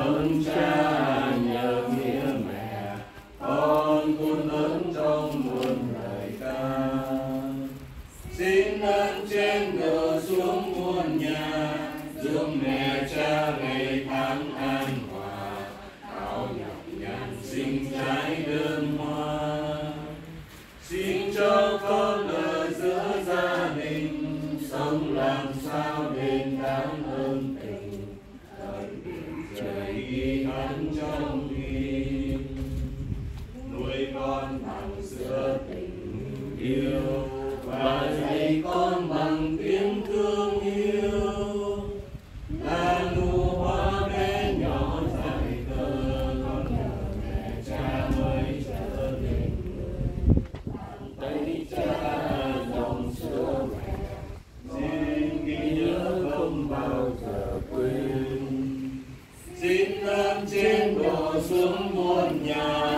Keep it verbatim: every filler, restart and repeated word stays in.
ơn cha nhờ nghĩa mẹ, con cuốn lớn trong muôn lời ca. Xin ơn trên đổ xuống muôn nhà, giúp mẹ cha ngày tháng an hòa, áo nhọc nhằn sinh trái đơn hoa. Xin cho con ở giữa gia đình, sống làm sao đền đáng ơn tình, đời biển trời ghi gắn trong tim. Nuôi con bằng giữa tình yêu, và dạy con bằng tiếng thương yêu. Là nụ hoa bé nhỏ dại thơ, con nhờ mẹ cha mới trở nên người. Bàn tay cha dòng sữa mẹ, xin ghi nhớ không bao giờ quên. Xin ơn trên đổ xuống muôn nhà,